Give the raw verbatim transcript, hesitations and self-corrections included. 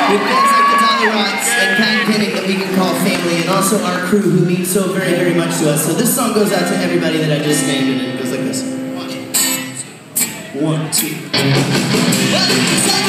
With bands like the Dolly Rots and Pat Pinnick that we can call family, and also our crew who mean so very, very much to us. So this song goes out to everybody that I just named, and it goes like this. One, two. One, two.